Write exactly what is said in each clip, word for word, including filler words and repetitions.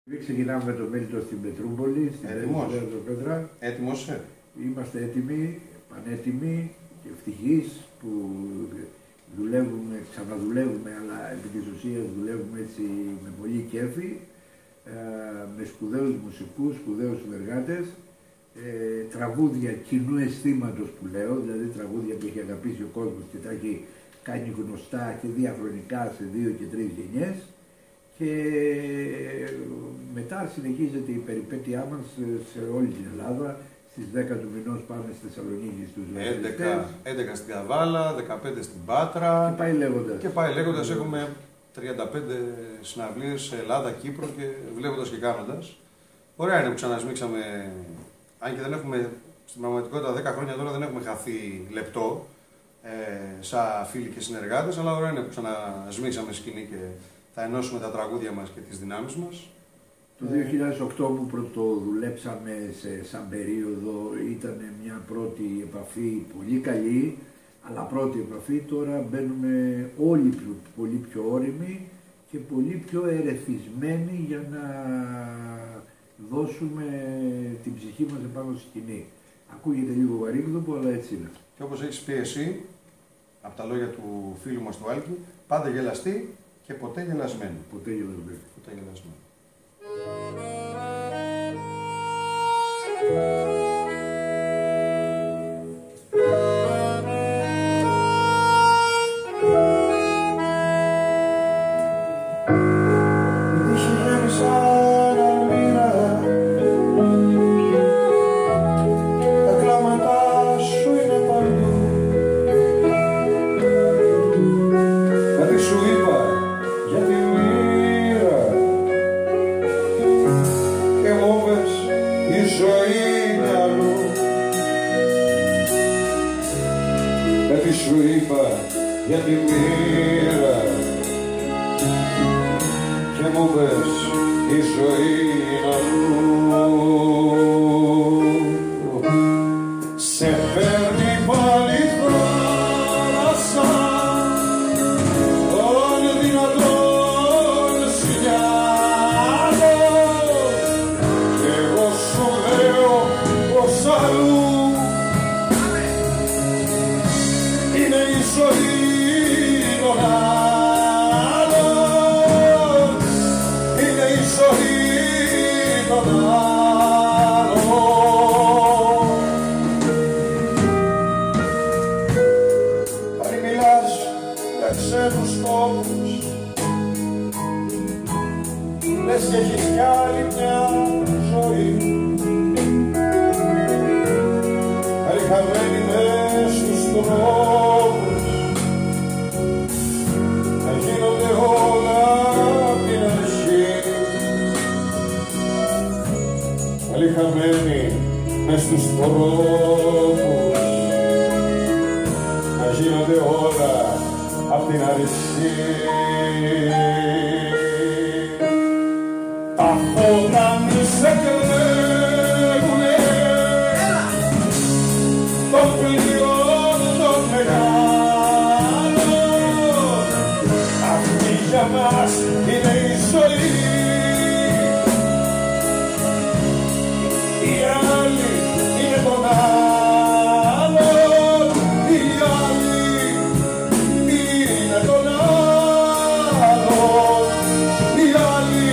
Ξεκινάμε με το Μέλιτο στην Πετρούπολη, στην Πέτρα. Έτοιμος. Είμαστε έτοιμοι, πανέτοιμοι και ευτυχείς που δουλεύουμε, ξαναδουλεύουμε, αλλά επί της ουσίας δουλεύουμε έτσι με πολύ κέφι, με σπουδαίους μουσικούς, σπουδαίους συνεργάτες, τραγούδια κοινού αισθήματος που λέω, δηλαδή τραγούδια που έχει αγαπήσει ο κόσμος και τα έχει κάνει γνωστά και διαχρονικά σε δύο και τρεις γενιές. Και μετά συνεχίζεται η περιπέτειά μας σε όλη την Ελλάδα. Στις δέκα του μηνός πάμε στη Θεσσαλονίκη στους έντεκα, έντεκα στην Καβάλα, δεκαπέντε στην Πάτρα. Και πάει λέγοντας. Και πάει λέγοντας. Έχουμε τριάντα πέντε συναυλίες σε Ελλάδα, Κύπρο και βλέποντας και κάνοντας. Ωραία είναι που ξανασμίξαμε. Αν και δεν έχουμε, στην πραγματικότητα δέκα χρόνια τώρα δεν έχουμε χαθεί λεπτό ε, σαν φίλοι και συνεργάτες, αλλά ωραία είναι που ξανασμίξαμε σκηνή και θα ενώσουμε τα τραγούδια μας και τις δυνάμεις μας. Το δύο χιλιάδες οκτώ που πρωτοδουλέψαμε σε, σαν περίοδο ήταν μια πρώτη επαφή πολύ καλή, αλλά πρώτη επαφή. Τώρα μπαίνουμε όλοι πιο, πολύ πιο όριμοι και πολύ πιο ερεθισμένοι για να δώσουμε την ψυχή μας επάνω στη σκηνή. Ακούγεται λίγο βαρύγδουπο, αλλά έτσι είναι. Και όπως έχεις πει εσύ, από τα λόγια του φίλου μας του Άλκη, πάντα γελαστή και ποτέ γελασμένη. Ποτέ γελασμένη. Ποτέ γελασμένη. Σου είπα για τη μοίρα και μου πες η ζωή είναι αλλού. Σε παίρνει πάλι θάλασσα των δυνατών σιλιάδων και εγώ σου λέω πως αλλού είναι η ζωή των άλλων, είναι η ζωή των άλλων. Πάλι μιλάς για ξένους τόπους, λες και έχεις κι άλλη μια ζωή, πάλι χαμένη μες στους τρόπους. Γίνονται όλα απ' την αρχή, πάλι χαμένοι μες στους τρόπους, να γίνονται όλα απ' την αρχή. Τα φώτα μη σε κλέβουνε, το πλοίο το μεγάλο, για μας είναι η ζωή. Οι άλλοι είναι των άλλων, οι άλλοι είναι των άλλων, οι άλλοι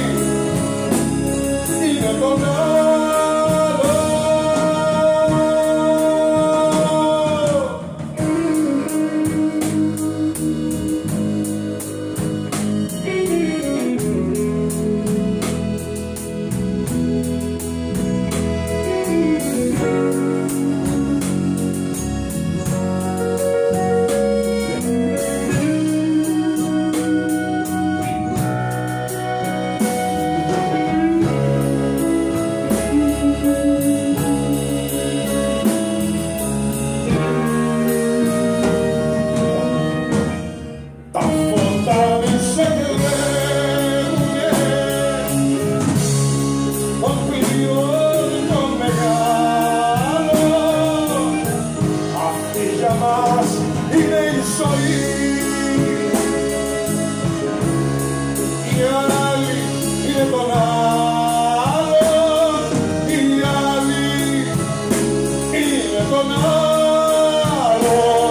είναι των άλλων. τον άλλο.